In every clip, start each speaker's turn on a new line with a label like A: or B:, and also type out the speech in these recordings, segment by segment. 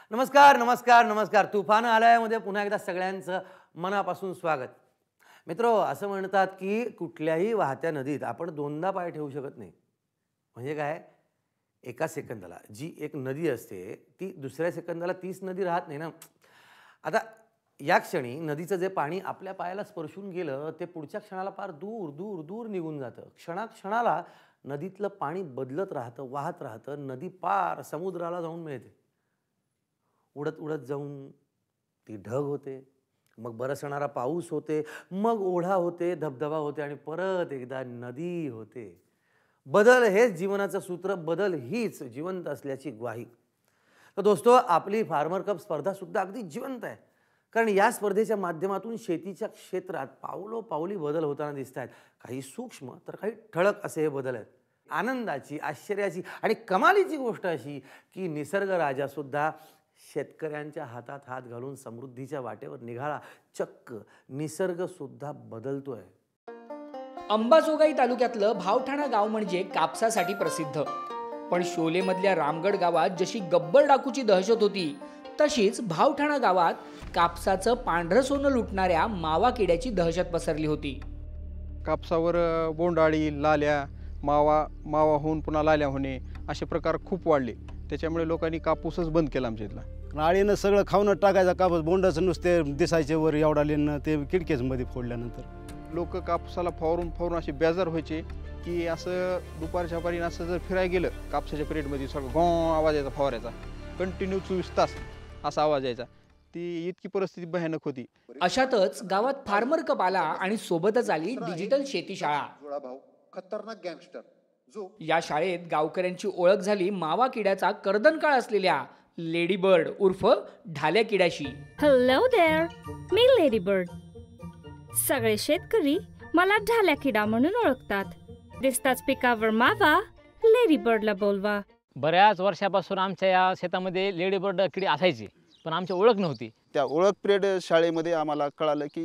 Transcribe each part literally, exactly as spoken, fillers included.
A: नमस्कार नमस्कार नमस्कार तुफान आलयामध्ये पुन्हा एकदा सगळ्यांचं मनापासून स्वागत. मित्रो, असं म्हणतात की कुठल्याही वाहत्या नदीत आपण दोनदा पाय ठेवू शकत नाही. म्हणजे काय, एका सेकंदाला जी एक नदी असते ती दुसऱ्या सेकंदाला तीच नदी राहत नाही ना. आता या क्षणी नदीचं जे पाणी आपल्या पायाला स्पर्शून गेलं ते पुढच्या क्षणाला फार दूर दूर दूर निघून जातं. क्षणाक्षणाला नदीतलं पाणी बदलत राहतं, वाहत राहतं. नदी पार समुद्राला जाऊन मिळते. उडत उडत जाऊन ती ढग होते, मग बरसणारा पाऊस होते, मग ओढा होते, धबधबा होते आणि परत एकदा नदी होते. बदल हेच जीवनाचं सूत्र, बदल हीच जिवंत असल्याची ग्वाही. तर दोस्तो, आपली फार्मर कप स्पर्धा सुद्धा अगदी जिवंत आहे. कारण या स्पर्धेच्या माध्यमातून शेतीच्या क्षेत्रात पावलो पावली बदल होताना दिसत आहेत. काही सूक्ष्म तर काही ठळक असे हे बदल आहेत. आनंदाची, आश्चर्याची आणि कमालीची गोष्ट अशी की निसर्ग राजा सुद्धा शेतकऱ्यांच्या हातात हात घालून समृद्धीच्या वाटेवर निघाला. चक्क निसर्ग सुद्धा बदलतोय.
B: अंबाजोगाई तालुक्यातलं भावठाणा गाव म्हणजे कापसासाठी प्रसिद्ध. पण शोलेमधल्या रामगड गावात जशी गब्बर डाकूची दहशत होती, तशीच भावठाणा गावात कापसाचं पांढरं सोनं लुटणाऱ्या मावा किड्याची दहशत पसरली होती.
C: कापसावर बोंडाळी, लाल्या, मावा मावा होऊन पुन्हा लाल्या होणे असे प्रकार खूप वाढले. त्याच्यामुळे लोकांनी कापूसच बंद केला आमच्या इथला.
D: आळीनं सगळं खाऊन टाकायचा कापूस, बोंडाचं नुसते दिसायचे वर एवढा लेणं ते किडकेजमध्ये फोडल्यानंतर
C: लोक कापसाला फवारून फवारून असे बेजार व्हायचे की असं दुपारच्या पारीनं असं जर फिरायला गेलं कापसाच्या पिरियडमध्ये सगळं गॉ आवाज यायचा फवारायचा. कंटिन्यू चोवीस तास असा आवाज यायचा. ती इतकी परिस्थिती भयानक होती.
B: अशातच गावात फार्मर कप आला आणि सोबतच आली डिजिटल शेती शाळा.
E: खतरनाक गँगस्टर जो
B: या शाळेत गावकऱ्यांची ओळख झाली मावा किड्याचा कर्दनकाळ असलेल्या लेडी बर्ड उर्फ ढाल्या किड्याशी.
F: हॅलो देअर, मी लेडी बर्ड. सगळे शेतकरी मला ढाल्या किडा म्हणून ओळखतात. दिसताच पिकावर मावा, लेडी बर्डला बोलवा.
G: बऱ्याच वर्षापासून आमच्या या शेतामध्ये लेडी बर्ड किडी असायची, पण आमची ओळख नव्हती.
H: त्या ओळख पिरियड शाळेमध्ये आम्हाला कळालं की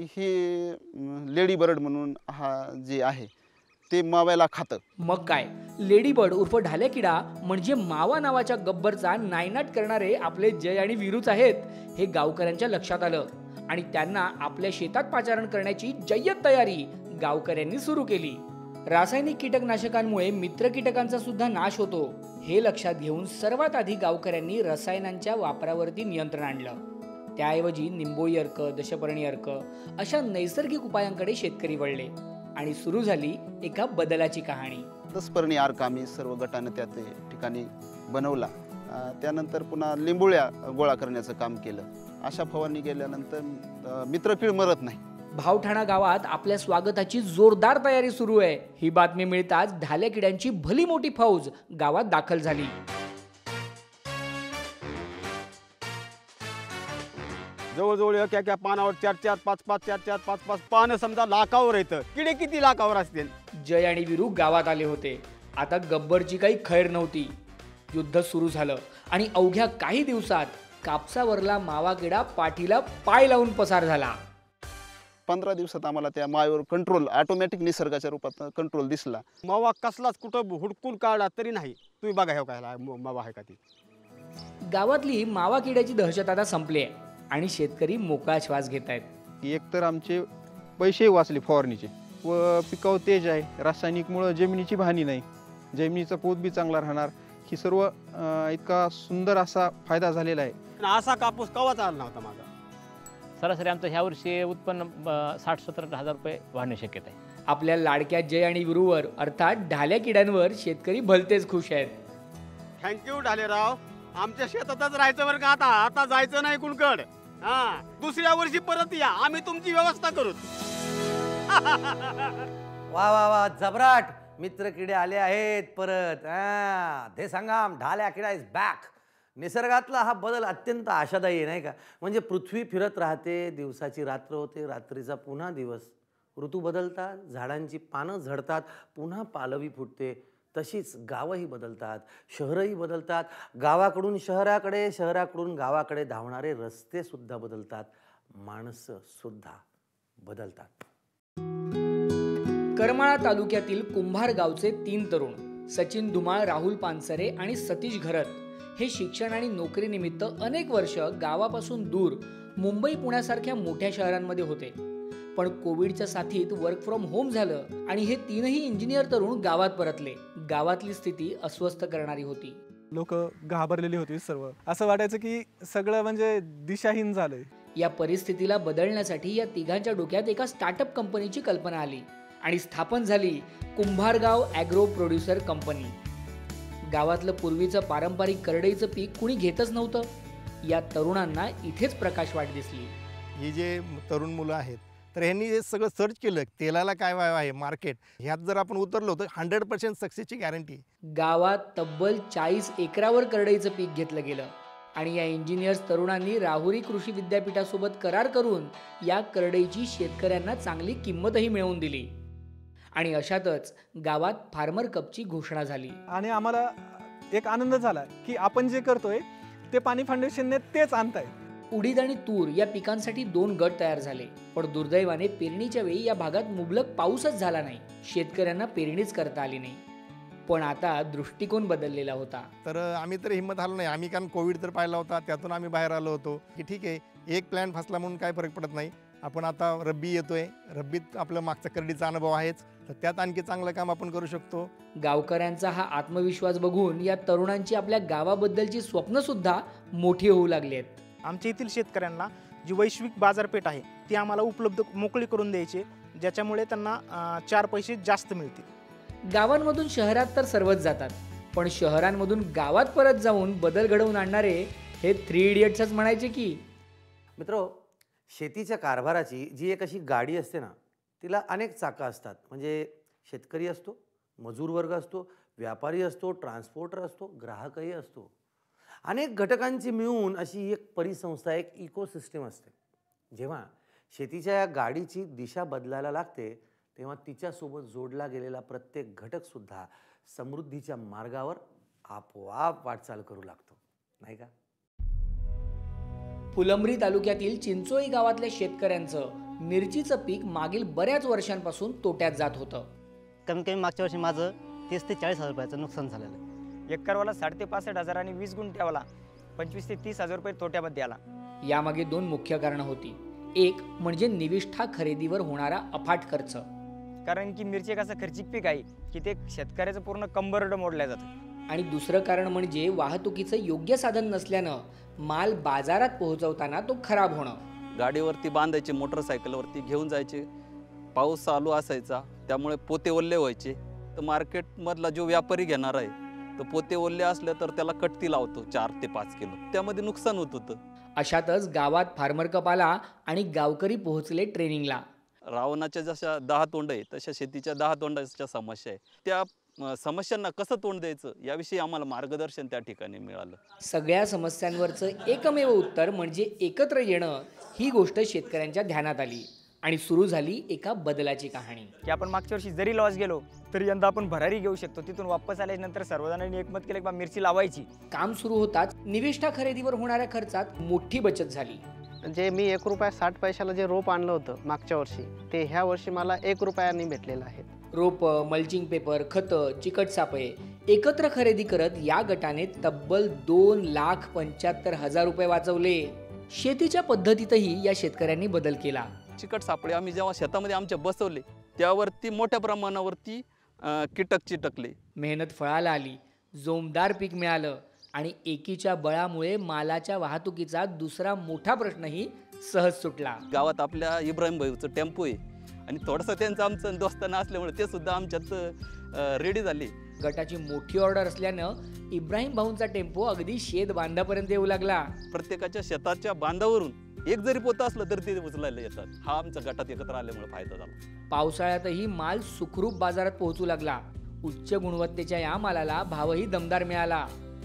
H: ही लेडी बर्ड म्हणून हा जे आहे ते माव्याला खातं.
B: मग काय, लेडी बर्ड उर्फ ढाल्या किडा म्हणजे मावा नावाच्या गब्बरचा नायनाट करणारे आपले जय आणि वीरूच आहेत हे गावकऱ्यांच्या लक्षात आलं आणि त्यांना आपल्या शेतात पाचारण करण्याची जय्यत तयारी गावकऱ्यांनी सुरू केली. रासायनिक कीटकनाशकांमुळे मित्र कीटकांचा सुद्धा नाश होतो हे लक्षात घेऊन सर्वात आधी गावकऱ्यांनी रसायनांच्या वापरावरती नियंत्रण आणलं. त्याऐवजी निंबोळी अर्क, दशपर्णी अर्क अशा नैसर्गिक उपायांकडे शेतकरी वळले आणि सुरू झाली एका बदलाची कहाणी.
H: दशपर्णी अर्क आम्ही सर्व गटानं त्या ठिकाणी बनवला. त्यानंतर पुन्हा लिंबोळ्या गोळा करण्याचं काम केलं. अशा फवारणी केल्यानंतर मित्रकीड मरत नाही.
B: भावठाणा गावात आपल्या स्वागताची जोरदार तयारी सुरू आहे. ही बातमी मिळताच ढाल्या किड्यांची भली मोठी फौज गावात दाखल झाली.
D: जवळजवळ एका एका पानावर चार चार पाच पाच चार चार पाच पाच पानं समजा लाखावर येतं. किडे किती लाखावर असतील.
B: जय आणि वीरू गावात आले होते. आता गब्बरची काही खैर नव्हती. युद्ध सुरू झालं आणि अवघ्या काही दिवसात कापसावरला मावा किडा पाठीला पाय लावून पसार झाला.
H: पंधरा दिवसात आम्हाला त्या माव्यावर कंट्रोल, ऑटोमॅटिक निसर्गाच्या रूपात कंट्रोल दिसला.
D: मावा कसलाच कुठं हुडकून काढला तरी नाही. तुम्ही बघा हे काय मावा आहे का ती.
B: गावातली मावा किड्याची दहशत आता संपली आहे आणि शेतकरी मोकळा श्वास घेत आहेत.
C: एकतर आमचे पैसे वाचले फवारणीचे व पिकाऊ तेज आहे. रासायनिकमुळं जमिनीची हानी नाही, जमिनीचा पोत बी चांगला राहणार. ही सर्व इतका सुंदर असा फायदा झालेला आहे.
D: असा कापूस कवाच आला नव्हता माझा.
G: सरासरी आमचं ह्या वर्षी उत्पन्न साठ सत्तर हजार रुपये वाढणे शक्यता आहे.
B: आपल्या लाडक्या जय आणि वीरूवर अर्थात ढाल्या किड्यांवर शेतकरी भलतेच खुश आहेत.
D: थँक्यू ढालेराव. आमच्या शेतातच राहायचं बरं का. आता आता जायचं नाही कुणकड. हा, दुसऱ्या वर्षी परत या, आम्ही तुमची व्यवस्था करू.
A: वा वा वा, जबराट. मित्र किडे आले आहेत परत. हा, ते सांगा, ढाल्या किडा इज बॅक. निसर्गातला हा बदल अत्यंत आशादायी आहे, नाही का. म्हणजे पृथ्वी फिरत राहते, दिवसाची रात्र होते, रात्रीचा पुन्हा दिवस. ऋतू बदलतात, झाडांची पानं झडतात, पुन्हा पालवी फुटते. तशीच गावंही बदलतात, शहरंही बदलतात. गावाकडून शहराकडे, शहराकडून गावाकडे धावणारे रस्ते सुद्धा बदलतात. माणसं सुद्धा बदलतात.
B: करमाळा तालुक्यातील कुंभार गावचे तीन तरुण सचिन धुमाळ, राहुल पानसरे आणि सतीश घरत हे शिक्षण आणि नोकरीनिमित्त अनेक वर्ष गावापासून दूर मुंबई पुण्यासारख्या मोठ्या शहरांमध्ये होते. पण कोविडच्या साथीत वर्क फ्रॉम होम झालं आणि हे तीनही इंजिनियर तरुण गावात परतले. गावातली स्थिती अस्वस्थ करणारी होती.
I: लोक घाबरलेली होती सर्व. असं वाटायचं की सगळं म्हणजे दिशाहीन झालंय.
B: या परिस्थितीला बदलण्यासाठी या तिघांच्या डोक्यात एका स्टार्टअप कंपनीची कल्पना आली आणि स्थापन झाली कुंभारगाव ॲग्रो प्रोड्युसर कंपनी. गावातलं पूर्वीचं पारंपरिक करडईचं पीक कुणी घेतच नव्हतं. या तरुणांना इथेच प्रकाश वाट दिसली.
J: ही जे तरुण मुलं आहेत तर ह्यांनी हे सगळं सर्च केलं, तेलाला काय वाव आहे मार्केट, ह्यात जर आपण उतरलो तर हंड्रेड पर्सेंट सक्सेसची गॅरंटी.
B: गावात तब्बल चाळीस एकरावर करडईचं पीक घेतलं गेलं आणि या इंजिनियर्स तरुणांनी राहुरी कृषी विद्यापीठासोबत करार करून या करडईची शेतकऱ्यांना चांगली किंमतही मिळवून दिली. आणि अशातच गावात फार्मर कपची घोषणा झाली.
I: आणि आम्हाला एक आनंद झाला की आपण जे करतोय ते पाणी फाउंडेशनने तेच आणताय.
B: उडीद आणि तूर या पिकांसाठी दोन गट तयार झाले. पण दुर्दैवाने पेरणीच्या वेळी या भागात मुबलक पाऊसच झाला नाही. शेतकऱ्यांना पेरणीच करता आली नाही. पण आता दृष्टिकोन बदललेला होता.
J: तर आम्ही तर हिंमत आलो नाही. आम्ही कारण कोविड तर पाहिला होता, त्यातून आम्ही बाहेर आलो होतो की ठीक आहे एक प्लॅन फसला म्हणून काय फरक पडत नाही. आपण आता रब्बी येतोय, रब्बीत आपलं मागचा करडीचा अनुभव आहेच, तर त्यात आणखी चांगलं काम आपण करू शकतो.
B: गावकऱ्यांचा हा आत्मविश्वास बघून या तरुणांची आपल्या गावाबद्दलची स्वप्न सुद्धा मोठी होऊ लागली आहेत.
K: आमच्या येथील शेतकऱ्यांना जी वैश्विक बाजारपेठ आहे ती आम्हाला उपलब्ध मोकळी करून द्यायची, ज्याच्यामुळे त्यांना चार पैसे जास्त मिळतील.
B: गावांमधून शहरात तर सर्वच जातात, पण शहरांमधून गावात परत जाऊन बदल घडवून आणणारे हे थ्री इडियट्सच म्हणायचे की.
A: मित्रो, शेतीच्या कारभाराची जी एक अशी गाडी असते ना, तिला अनेक चाकं असतात. म्हणजे शेतकरी असतो, मजूर वर्ग असतो, व्यापारी असतो, ट्रान्सपोर्टर असतो, ग्राहकही असतो. अनेक घटकांची मिळून अशी एक परिसंस्था, एक इकोसिस्टम असते. जेव्हा शेतीच्या या गाडीची दिशा बदलायला लागते तेव्हा तिच्यासोबत जोडला गेलेला प्रत्येक घटकसुद्धा समृद्धीच्या मार्गावर आपोआप वाटचाल करू लागतो, नाही का?
B: फुलंब्री तालुक्यातील चिंचोळी गावातल्या शेतकऱ्यांचं मिरचीचं पीक मागील बऱ्याच वर्षांपासून तोट्यात जात होतं.
L: कमी कमी मागच्या वर्षी माझं तीस ते चाळीस हजार रुपयाचं नुकसान झालेलं आहे.
M: एकरवाला साठ ते पासष्ट हजार आणि वीस गुंठ्यावाला पंचवीस ते तीस हजार रुपये तोट्यामध्ये आला.
B: यामागे दोन मुख्य कारणं होती. एक म्हणजे निविष्ठा खरेदीवर होणारा अफाट खर्च.
M: कारण की मिरची एक असं खर्चिक पीक आहे की ते शेतकऱ्याचं पूर्ण कंबरड मोडलं जातं.
B: आणि दुसरं कारण म्हणजे वाहतुकीचं योग्य साधन नसल्यानं माल बाजारात पोहोचवताना तो खराब होणं.
N: गाडीवरती बांधायचे, मोटरसायकलवरती घेऊन जायचे, पाऊस चालू असायचा त्यामुळे पोते ओल्ले व्हायचे. तर मार्केटमधला जो व्यापारी घेणार आहे तर पोते ओल्ले असले तर त्याला कट्टी लावतो चार ते पाच किलो, त्यामध्ये नुकसान होत होतं.
B: अशातच गावात फार्मर कप आला आणि गावकरी पोहोचले ट्रेनिंगला.
N: रावणाच्या जशा दहा तोंड आहे तशा शेतीच्या दहा तोंडाच्या समस्या आहे. त्या समस्यांना कसं तोंड द्यायचं याविषयी आम्हाला मार्गदर्शन त्या ठिकाणी मिळालं.
B: सगळ्या समस्यांवरचं एकमेव उत्तर म्हणजे एकत्र येणं. ही गोष्ट शेतकऱ्यांच्या ध्यानात आली आणि सुरू झाली एका बदलाची कहाणी.
M: की आपण मागच्या वर्षी जरी लॉस गेलो तरी यंदा आपण भरारी घेऊ शकतो. तिथून वापस आल्यानंतर सर्वजणांनी एकमत केलं की मिरची लावायची.
B: काम सुरू होताच निविष्ठा खरेदीवर होणाऱ्या खर्चात मोठी बचत झाली.
L: जे मी एक रुपया साठ पैशाला जे रोप आणलं होतं मागच्या वर्षी ते ह्या वर्षी मला एक रुपयाने भेटलेलं आहे.
B: रोप, मल्चिंग पेपर, खतं, चिकट सापळे एकत्र खरेदी करत या गटाने तब्बल दोन लाख पंच्याहत्तर हजार रुपये वाचवले. शेतीच्या पद्धतीतही या शेतकऱ्यांनी बदल केला.
N: चिकट सापळे आम्ही जेव्हा शेतामध्ये आमच्या बसवले त्यावरती मोठ्या प्रमाणावरती कीटक चिटकले.
B: मेहनत फळाला आली, जोमदार पीक मिळालं आणि एकीच्या बळामुळे मालाच्या वाहतुकीचा दुसरा मोठा प्रश्नही सहज सुटला.
N: गावात आपल्या इब्राहिम भाईचं टेम्पो आहे आणि थोडंसं त्यांचं आमचं दोस्ताना असल्यामुळे ते सुद्धा आमच्यात रेडी झाले.
B: गटाची मोठी ऑर्डर असल्यानं इब्राहिम भाऊंचा टेम्पो अगदी शेत बांधापर्यंत येऊ लागला.
N: प्रत्येकाच्या शेताच्या बांधावरून एक जरी पोतं असलं तरी ते उचलायला येतात. हा आमच्या गटात एकत्र आल्यामुळे फायदा झाला.
B: पावसाळ्यातही माल सुखरूप बाजारात पोहोचू लागला. उच्च गुणवत्तेच्या या मालाला भावही दमदार मिळाला.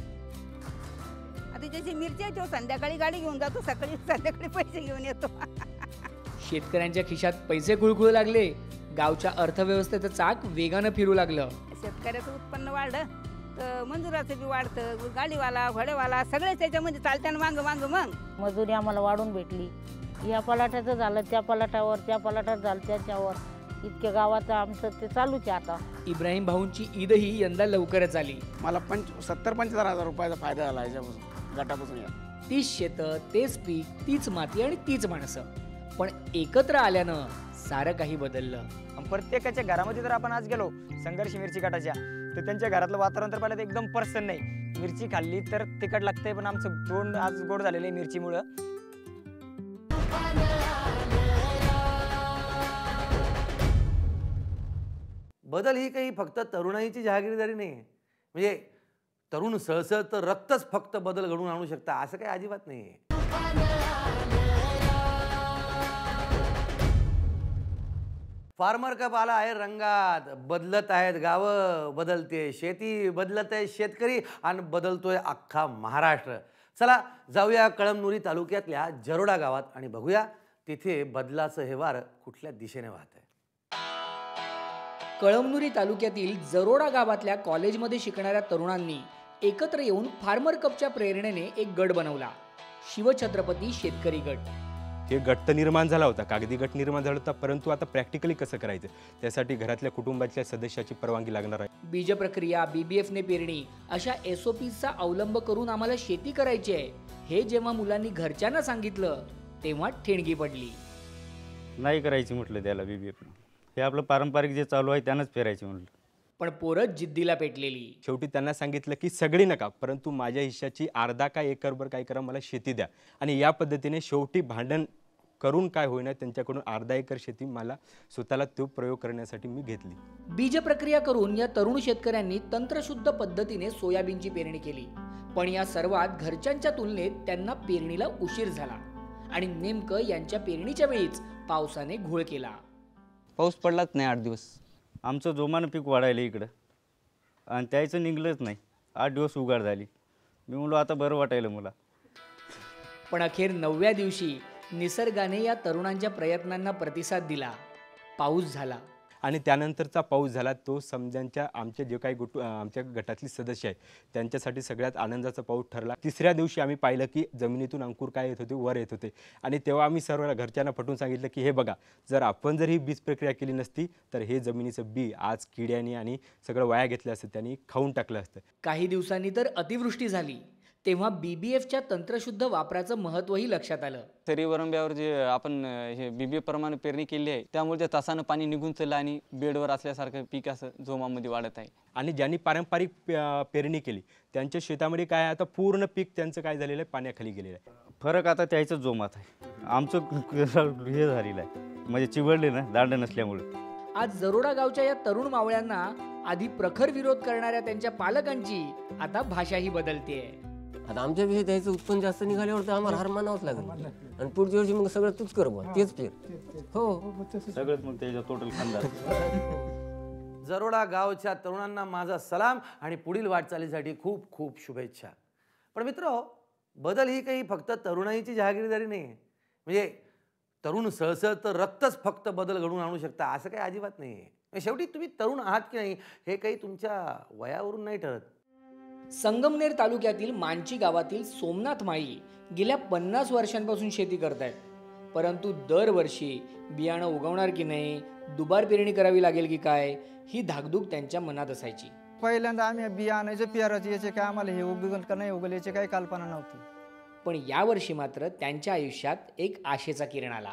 O: आता जशी मिरची आहे तो संध्याकाळी गाडी घेऊन जातो, सकाळी संध्याकाळी पैसे घेऊन येतो.
B: शेतकऱ्यांच्या खिशात पैसे खुळखुळू लागले. गावच्या अर्थव्यवस्थेचं चाक वेगानं फिरू लागलं.
O: शेतकऱ्याचं उत्पन्न वाढलं तर मंजुराचं बी वाढतं, गाडीवाला घोडेवाला सगळे त्याच्यामध्ये चालत्यानं मागं मागं मग
P: मजुरी आम्हाला वाढून भेटली. या पलाटाचं झालं त्या पलाटावर, त्या पलाटात झालं त्याच्यावर, इतक्या गावात आमचं ते चालूच आहे आता.
B: इब्राहिम भाऊंची ईदही यंदा लवकरच आली.
Q: मला पंच सत्तर पंच्याहत्तर हजार रुपयाचा फायदा झाला याच्यापासून गटापासून. या
B: तीच शेतं, तेच पीक, तीच माती आणि तीच माणसं, पण एकत्र आल्यानं सारं काही बदललं.
M: प्रत्येकाच्या घरामध्ये जर आपण आज गेलो संघर्ष मिरची गटाच्या, तर त्यांच्या घरातलं वातावरण तर पाहिलं एकदम प्रसन्न नाही. मिरची खाल्ली तर तिखट लागतंय, पण आमचं तोंड आज गोड झालेलं आहे मिरचीमुळं.
A: बदल ही काही फक्त तरुणाईची जहागिरीदारी नाही आहे. म्हणजे तरुण सळसळ तर रक्तच फक्त बदल घडवून आणू शकता असं काही अजिबात नाही आहे. फार्मर कप आला आहे रंगात. बदलत आहेत गावं, बदलते शेती, बदलत आहे शेतकरी आणि बदलतोय अख्खा महाराष्ट्र. चला जाऊया कळमनुरी तालुक्यातल्या जरोडा गावात आणि बघूया तिथे बदलाचं हे वार कुठल्या दिशेने वाहत आहे.
B: कळमनुरी तालुक्यातील जरोडा गावातल्या कॉलेजमध्ये शिकणाऱ्या तरुणांनी एकत्र येऊन फार्मर कपच्या प्रेरणेने एक गट बनवला, शिवछत्रपती शेतकरी गट.
R: हे गट तर निर्माण झाला होता, कागदी गट निर्माण झाला होता, परंतु आता प्रॅक्टिकली कसं करायचं त्यासाठी घरातल्या कुटुंबातल्या सदस्याची परवानगी लागणार आहे.
B: बीज प्रक्रिया, बीबीएफने पेरणी अशा एस ओ पीचा अवलंब करून आम्हाला शेती करायची आहे, हे जेव्हा मुलांनी घरच्यांना सांगितलं तेव्हा ठेणगी पडली.
S: नाही करायची म्हटलं त्याला बीबीएफ, हे आपलं पारंपरिक जे चालू आहे त्यानंच पेरायचं म्हटलं.
B: पण पोरं जिद्दीला पेटलेली.
R: शेवटी त्यांना सांगितलं की सगळी नका, परंतु माझ्या हिश्श्याची अर्धा काय एकरभर काय करा, मला शेती द्या. आणि या पद्धतीने शेवटी भांडण करून काय होईना त्यांच्याकडून अर्धा एकर शेती मला स्वतःला तो प्रयोग करण्यासाठी मी घेतली.
B: बीज प्रक्रिया करून या तरुण शेतकऱ्यांनी तंत्रशुद्ध पद्धतीने सोयाबीनची पेरणी केली. पण या सर्वात घरच्यांच्या तुलनेत त्यांना पेरणीला उशीर झाला आणि नेमकं यांच्या पेरणीच्या वेळीच पावसाने घोळ केला.
S: पाऊस पडलाच नाही आठ दिवस. आमचं जोमानं पीक वाढायला इकडं आणि त्याचं निघलंच नाही. आठ दिवस उघाड झाली. मी म्हणलो आता बरं वाटायलं मला.
B: पण अखेर नवव्या दिवशी निसर्गाने या तरुणांच्या प्रयत्नांना प्रतिसाद दिला. पाऊस झाला
R: आणि त्यानंतरचा पाऊस झाला तो समजांच्या आमचे जे काही गुट आमच्या गटातली सदस्य आहेत त्यांच्यासाठी सगळ्यात आनंदाचा पाऊस ठरला. तिसऱ्या दिवशी आम्ही पाहिलं की जमिनीतून अंकुर काय येत होते, वर येत होते. आणि तेव्हा आम्ही सर्व घरच्यांना पटवून सांगितलं की हे बघा, जर आपण जर ही बीज प्रक्रिया केली नसती तर हे जमिनीचं बी आज किड्याने आणि सगळं वाया घेतलं असतं, त्यांनी खाऊन टाकलं असतं.
B: काही दिवसांनी तर अतिवृष्टी झाली. तेव्हा बीबीएफच्या तंत्रशुद्ध वापराचं महत्त्वही लक्षात आलं.
N: तरी वरंब्यावर जे आपण हे बीबीएफ प्रमाणे पेरणी केली आहे त्यामुळे त्या तासानं पाणी निघून चाललं आणि बेडवर असल्यासारखं पीक असं जोमामध्ये वाढत आहे.
R: आणि ज्यांनी पारंपरिक पेरणी केली त्यांच्या शेतामध्ये काय आता पूर्ण पीक त्यांचं काय झालेलं आहे, पाण्याखाली गेलेलं आहे.
S: फरक आता त्याचं जोमात आहे. आमचं हे झालेलं आहे म्हणजे चिवडले ना दांड नसल्यामुळे.
B: आज जरोडा गावच्या या तरुण मावळ्यांना आधी प्रखर विरोध करणाऱ्या त्यांच्या पालकांची आता भाषाही बदलतेय.
T: आता आमच्यापेक्षा त्याचं उत्पन्न जास्त निघाल्यावर तर आम्हाला हार मानावंच लागेल आणि पुढच्या वर्षी मग सगळं तूच कर बा, तेच पेर. हो
S: सगळंच मग त्याच्या टोटल खानदार.
A: जरोडा गावच्या तरुणांना माझा सलाम आणि पुढील वाटचालीसाठी खूप खूप शुभेच्छा. पण मित्र, बदल ही काही फक्त तरुणाईची जहागिरीदारी नाही आहे. म्हणजे तरुण सळसळ तर रक्तच फक्त बदल घडवून आणू शकता असं काही अजिबात नाही आहे. शेवटी तुम्ही तरुण आहात की नाही हे काही तुमच्या वयावरून नाही ठरत.
B: संगमनेर तालुक्यातील मांची गावातील सोमनाथ माळी गेल्या पन्नास वर्षांपासून शेती करतायत. परंतु दरवर्षी बियाणं उगवणार की नाही, दुबार पेरणी करावी लागेल की काय, ही धाकधूक त्यांच्या मनात असायची.
U: पहिल्यांदा आम्ही बियाणाचे पेरायचे याचे काय आम्हाला हे उगवल का नाही उगवल याची काही कल्पना नव्हती.
B: पण यावर्षी मात्र त्यांच्या आयुष्यात एक आशेचा किरण आला.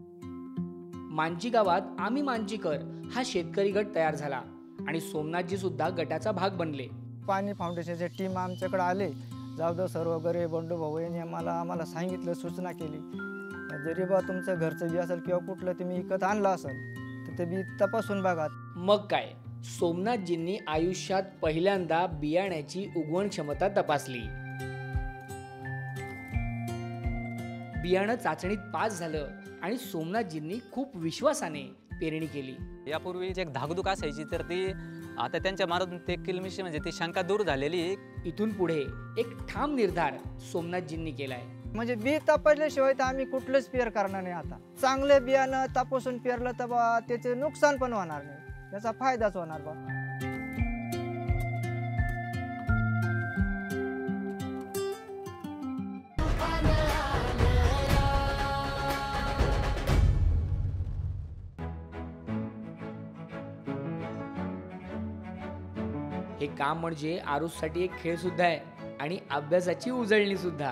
B: मांची गावात आम्ही मांचीकर हा शेतकरी गट तयार झाला आणि सोमनाथजी सुद्धा गटाचा भाग बनले.
U: पाणी फाउंडेशनचे टीम आमच्याकडे आले. जाधव सर वगैरे बंडू भाऊ यांनी आम्हाला आम्हाला सांगितलं, सूचना केली. जरी बा तुमचं घरचं बी असेल किंवा कुठलं तुम्ही विकत आणलं असेल तर ते बी तपासून बघा.
B: मग काय, सोमनाथजींनी आयुष्यात पहिल्यांदा बियाण्याची उगवण क्षमता तपासली. बियाणं चाचणीत पास झालं आणि सोमनाथजींनी खूप विश्वासाने पेरणी केली.
N: यापूर्वी एक धाकधूक असायची तर ती आता त्यांच्या मारून ते किलमिशी म्हणजे ती शंका दूर झालेली.
B: इथून पुढे एक ठाम निर्धार सोमनाथजींनी केलाय.
U: म्हणजे बी तपासल्याशिवाय तर आम्ही कुठलंच पेर करणार नाही. आता चांगलं बियाणं तपासून पेरलं तर बा त्याचे नुकसान पण होणार नाही, त्याचा फायदाच होणार बा.
B: हे काम म्हणजे आरुषसाठी एक खेळ सुद्धा आहे आणि अभ्यासाची उजळणी सुद्धा.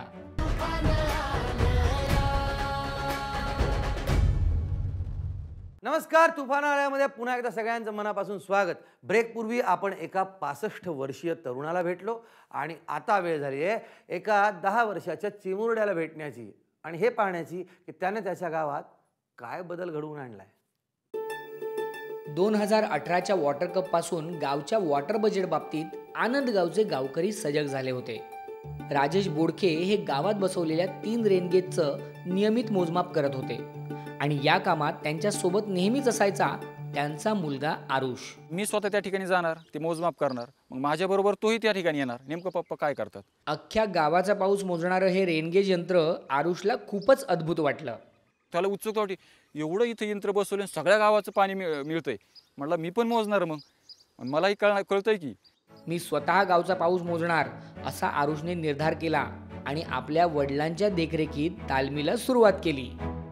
A: नमस्कार, तुफान आलयामध्ये पुन्हा एकदा सगळ्यांचं मनापासून स्वागत. ब्रेकपूर्वी आपण एका पासष्ट वर्षीय तरुणाला भेटलो आणि आता वेळ झाली आहे एका दहा वर्षाच्या चिमुरड्याला भेटण्याची आणि हे पाहण्याची की त्याने त्याच्या गावात काय बदल घडवून आणलाय.
B: दोन हजार अठराच्या वॉटर कप पासून गावच्या वॉटर बजेट बाबतीत आनंद गावचे गावकरी सजग झाले होते. राजेश बोडखे हे गावात बसवलेल्या तीन रेनगेजचं नियमित मोजमाप करत होते आणि या कामात त्यांच्या सोबत नेहमीच असायचा त्यांचा मुलगा आरुष.
E: मी स्वतः त्या ठिकाणी जाणार, ते मोजमाप करणार, मग माझ्याबरोबर तोही त्या ठिकाणी येणार. नेमकं पप्पा काय करतात.
B: अख्ख्या गावाचा पाऊस मोजणारं हे रेनगेज यंत्र आरुषला खूपच अद्भुत वाटलं.
E: त्याला उत्सुकता वाटली, एवढं इथं यंत्र बसवलं, सगळ्या गावाचं पाणी मिळतंय. म्हटलं मी पण मोजणार, मग मलाही कळ कळतंय की
B: मी स्वतः गावचा पाऊस मोजणार असा आरुषने निर्धार केला आणि आपल्या वडिलांच्या देखरेखीत तालमीला सुरुवात केली.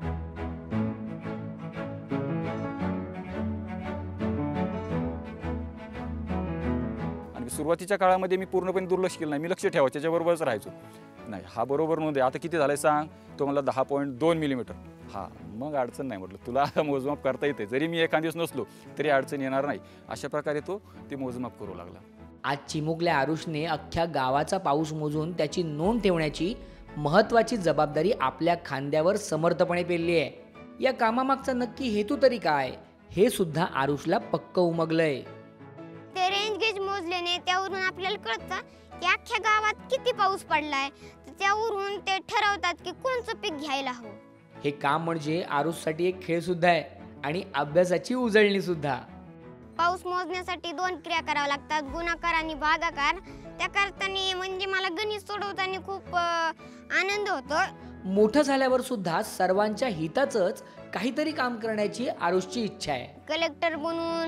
E: सुरुवातीच्या काळामध्ये मी पूर्णपणे दुर्लक्ष केलं नाही. मी लक्ष ठेवायचं, त्याच्याबरोबरच राहायचो. नाही हा बरोबर नोंद आहे, आता किती झालंय सांग. तो मला दहा पॉईंट दोन मिलीमीटर. हा मग अडचण नाही. म्हटलं तुला आता मोजमाप करता येते, जरी मी एखाद दिवस नसलो तरी अडचण येणार नाही. अशा प्रकारे तो ते मोजमाप करू लागला.
B: आज चिमुकल्या आरुषने अख्ख्या गावाचा पाऊस मोजून त्याची नोंद ठेवण्याची महत्त्वाची जबाबदारी आपल्या खांद्यावर समर्थपणे पेलली आहे. या कामामागचा नक्की हेतू तरी काय हे सुद्धा आरुषला पक्क उमगलंय.
V: ते रेंज गेज मोजल्याने त्यावरून आपल्याला कळतं की अख्ख्या गावात किती पाऊस पडलाय. त्यावरून ते ठरवतात की कोणतं पीक घ्यायला हवं.
B: हे काम म्हणजे आरुषसाठी एक खेळ सुद्धा आहे आणि अभ्यासाची उजळणी सुद्धा.
V: पाऊस मोजण्यासाठी दोन क्रिया कराव्या लागतात, गुणाकार आणि भागाकार. त्या करताना म्हणजे मला गणित सोडवताना खूप आनंद होतो.
B: मोठं झाल्यावर सुद्धा सर्वांच्या हिताचंच काहीतरी काम करण्याची आरुषची इच्छा आहे.
V: कलेक्टर बनून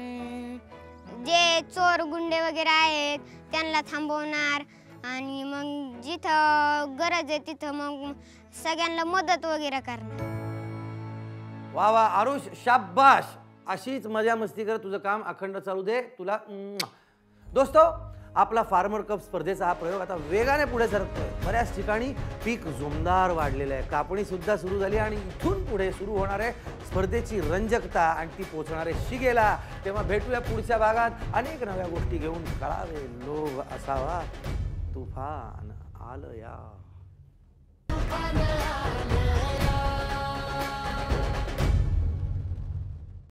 V: जे चोर गुंडे वगैरे आहेत त्यांना थांबवणार आणि मग जिथं गरज आहे तिथं मग सगळ्यांना मदत वगैरे करणार.
A: वा वा आरुष, शाबाश. अशीच मजा मस्ती कर, तुझं काम अखंड चालू दे. तुला दोस्तो, आपला फार्मर कप स्पर्धेचा हा प्रयोग आता वेगाने पुढे सरकतोय. बऱ्याच ठिकाणी पीक जोमदार वाढलेलं आहे, कापणी सुद्धा सुरू झाली आणि इथून पुढे सुरू होणार आहे स्पर्धेची रंजकता आणि ती पोचणारे शिगेला. तेव्हा भेटूया पुढच्या भागात अनेक नव्या गोष्टी घेऊन. कळावे लोभ असावा, तुफान आलं या.